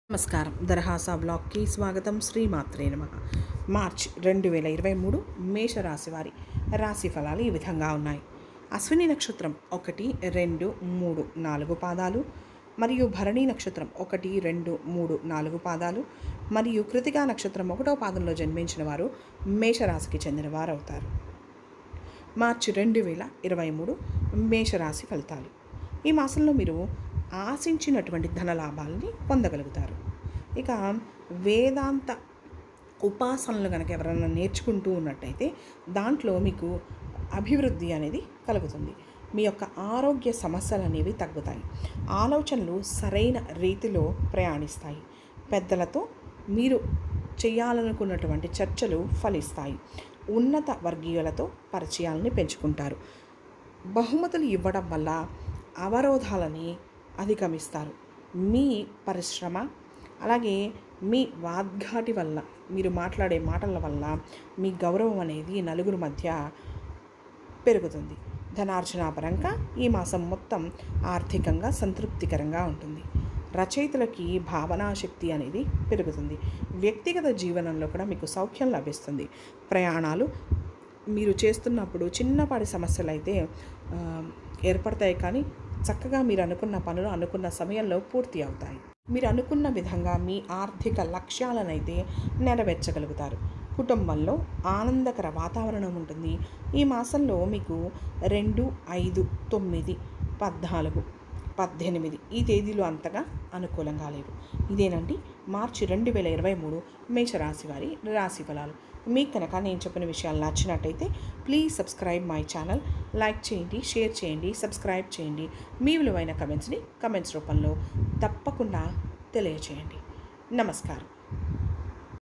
నమస్కారం. దరహాసా బ్లాగ్కి స్వాగతం. శ్రీమాత్రే నమః. మార్చ్ 2023 మేషరాశి వారి రాశి ఫలాలు ఈ విధంగా ఉన్నాయి. అశ్విని నక్షత్రం 1, 2, 3, 4 పాదాలు మరియు భరణి నక్షత్రం 1, 2, 3, 4 పాదాలు మరియు కృతికా నక్షత్రం 1వ పాదంలో జన్మించిన వారు మేషరాశికి చెందిన వారు అవుతారు. మార్చి 2023 మేషరాశి ఫలితాలు. ఈ మాసంలో మీరు ఆశించినటువంటి ధనలాభాలని పొందగలుగుతారు. ఇక వేదాంత ఉపాసనలు కనుక ఎవరైనా నేర్చుకుంటూ ఉన్నట్టయితే దాంట్లో మీకు అభివృద్ధి అనేది కలుగుతుంది. మీ యొక్క ఆరోగ్య సమస్యలు అనేవి తగ్గుతాయి. ఆలోచనలు సరైన రీతిలో ప్రయాణిస్తాయి. పెద్దలతో మీరు చేయాలనుకున్నటువంటి చర్చలు ఫలిస్తాయి. ఉన్నత వర్గీయులతో పరిచయాలని పెంచుకుంటారు. బహుమతులు ఇవ్వడం వల్ల అవరోధాలని అధిగమిస్తారు. మీ పరిశ్రమ అలాగే మీ వాగ్ధాటి వల్ల మీరు మాట్లాడే మాటల వల్ల మీ గౌరవం అనేది నలుగురి మధ్య పెరుగుతుంది. ధనార్జనాపరంగా ఈ మాసం మొత్తం ఆర్థికంగా సంతృప్తికరంగా ఉంటుంది. రచయితలకి భావనాశక్తి అనేది పెరుగుతుంది. వ్యక్తిగత జీవనంలో కూడా మీకు సౌఖ్యం లభిస్తుంది. ప్రయాణాలు మీరు చేస్తున్నప్పుడు చిన్నపాటి సమస్యలు అయితే ఏర్పడతాయి, కానీ చక్కగా మీరు అనుకున్న పనులు అనుకున్న సమయంలో పూర్తి అవుతాయి. మీరు అనుకున్న విధంగా మీ ఆర్థిక లక్ష్యాలనైతే నెరవేర్చగలుగుతారు. కుటుంబంలో ఆనందకర వాతావరణం ఉంటుంది. ఈ మాసంలో మీకు 2, 5, 9, 14, 18 ఈ తేదీలు అంతగా అనుకూలంగా లేవు. ఇదేనండి మార్చి 2023 మేషరాశి వారి రాశి ఫలాలు. మీకు కనుక నేను చెప్పిన విషయాలు నచ్చినట్టయితే please subscribe my channel. Like చేయండి, షేర్ చేయండి, సబ్స్క్రైబ్ చేయండి. మీ విలువైన కమెంట్స్ని కమెంట్స్ రూపంలో తప్పకుండా తెలియచేయండి. నమస్కారం.